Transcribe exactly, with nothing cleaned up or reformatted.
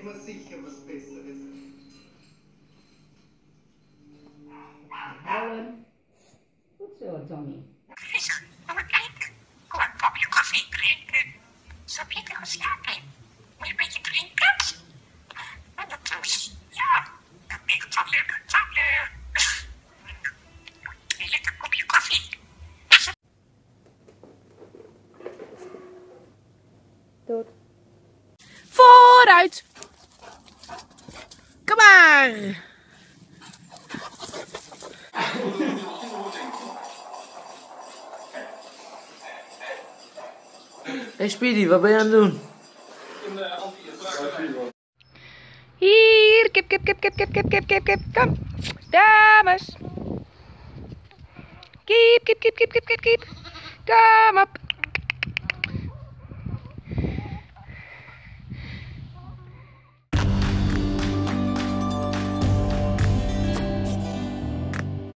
immer sicher was Besseres. Ellen. Goed zo, Tommy. Kom, een kopje koffie drinken. Zo beter gaan slapen. Moet je een beetje drinken? En dat dus. Ja, dat ben ik toch lekker. Toch lekker. Een lekker kopje koffie. Dood. Vooruit! Kom maar! Hey Speedy, wat ben je aan het doen? Hier, kip, kip, kip, kip, kip, kip, kip, kip, kip, kom. Dames. Kip, kip, kip, kip, kip, kip, kip. Kom op.